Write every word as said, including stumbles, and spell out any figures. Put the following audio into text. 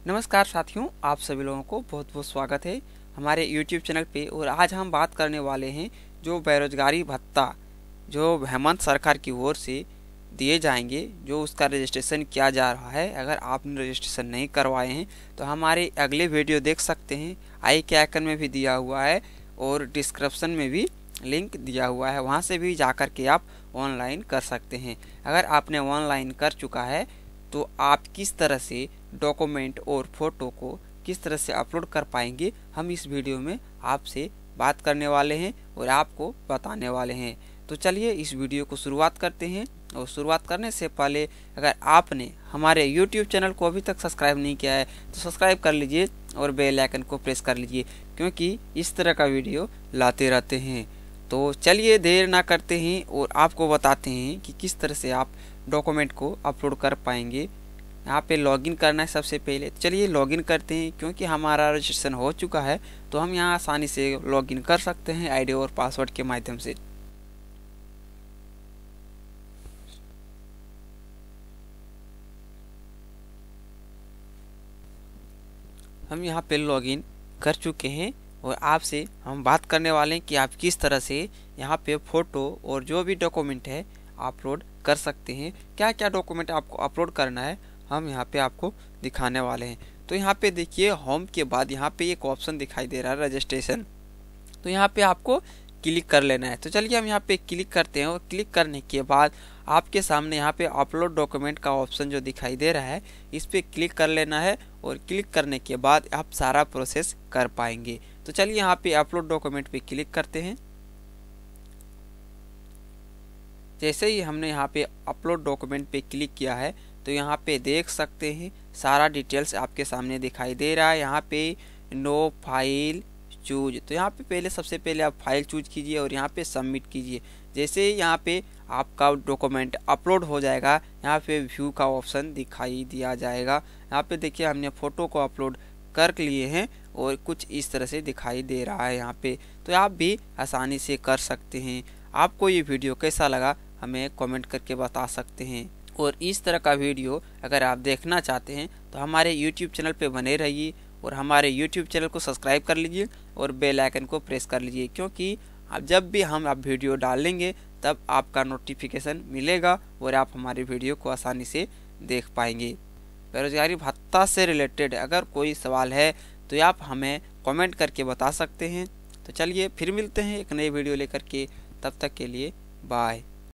नमस्कार साथियों, आप सभी लोगों को बहुत बहुत स्वागत है हमारे यूट्यूब चैनल पे। और आज हम बात करने वाले हैं जो बेरोजगारी भत्ता जो हेमंत सरकार की ओर से दिए जाएंगे, जो उसका रजिस्ट्रेशन किया जा रहा है। अगर आपने रजिस्ट्रेशन नहीं करवाए हैं तो हमारे अगले वीडियो देख सकते हैं, आई के आइकन में भी दिया हुआ है और डिस्क्रिप्शन में भी लिंक दिया हुआ है, वहाँ से भी जाकर के आप ऑनलाइन कर सकते हैं। अगर आपने ऑनलाइन कर चुका है तो आप किस तरह से डॉक्यूमेंट और फोटो को किस तरह से अपलोड कर पाएंगे, हम इस वीडियो में आपसे बात करने वाले हैं और आपको बताने वाले हैं। तो चलिए इस वीडियो को शुरुआत करते हैं। और शुरुआत करने से पहले अगर आपने हमारे यूट्यूब चैनल को अभी तक सब्सक्राइब नहीं किया है तो सब्सक्राइब कर लीजिए और बेल आइकन को प्रेस कर लीजिए, क्योंकि इस तरह का वीडियो लाते रहते हैं। तो चलिए देर ना करते हैं और आपको बताते हैं कि किस तरह से आप डॉक्यूमेंट को अपलोड कर पाएंगे। यहाँ पे लॉगिन करना है सबसे पहले। चलिए लॉगिन करते हैं, क्योंकि हमारा रजिस्ट्रेशन हो चुका है तो हम यहाँ आसानी से लॉगिन कर सकते हैं आईडी और पासवर्ड के माध्यम से। हम यहाँ पे लॉगिन कर चुके हैं और आपसे हम बात करने वाले हैं कि आप किस तरह से यहाँ पे फ़ोटो और जो भी डॉक्यूमेंट है अपलोड कर सकते हैं। क्या क्या डॉक्यूमेंट आपको अपलोड करना है हम यहाँ पे आपको दिखाने वाले हैं। तो यहाँ पे देखिए, होम के बाद यहाँ पे एक ऑप्शन दिखाई दे रहा है रजिस्ट्रेशन, तो यहाँ पे आपको क्लिक कर लेना है। तो चलिए हम यहाँ पे क्लिक करते हैं और क्लिक करने के बाद आपके सामने यहाँ पे अपलोड डॉक्यूमेंट का ऑप्शन जो दिखाई दे रहा है, इस पे क्लिक कर लेना है और क्लिक करने के बाद आप सारा प्रोसेस कर पाएंगे। तो चलिए यहाँ पे अपलोड डॉक्यूमेंट पे क्लिक करते हैं। जैसे ही हमने यहाँ पे अपलोड डॉक्यूमेंट पे क्लिक किया है तो यहाँ पे देख सकते हैं सारा डिटेल्स आपके सामने दिखाई दे रहा है। यहाँ पे नो फाइल चूज, तो यहाँ पे पहले सबसे पहले आप फाइल चूज कीजिए और यहाँ पे सबमिट कीजिए। जैसे ही यहाँ पे आपका डॉक्यूमेंट अपलोड हो जाएगा, यहाँ पे व्यू का ऑप्शन दिखाई दिया जाएगा। यहाँ पे देखिए हमने फ़ोटो को अपलोड कर लिए हैं और कुछ इस तरह से दिखाई दे रहा है यहाँ पे। तो आप भी आसानी से कर सकते हैं। आपको ये वीडियो कैसा लगा हमें कमेंट करके बता सकते हैं। और इस तरह का वीडियो अगर आप देखना चाहते हैं तो हमारे यूट्यूब चैनल पे बने रहिए और हमारे यूट्यूब चैनल को सब्सक्राइब कर लीजिए और बेल आइकन को प्रेस कर लीजिए, क्योंकि अब जब भी हम आप वीडियो डालेंगे तब आपका नोटिफिकेशन मिलेगा और आप हमारे वीडियो को आसानी से देख पाएंगे। बेरोजगारी भत्ता से रिलेटेड अगर कोई सवाल है तो आप हमें कमेंट करके बता सकते हैं। तो चलिए फिर मिलते हैं एक नई वीडियो लेकर के, तब तक के लिए बाय।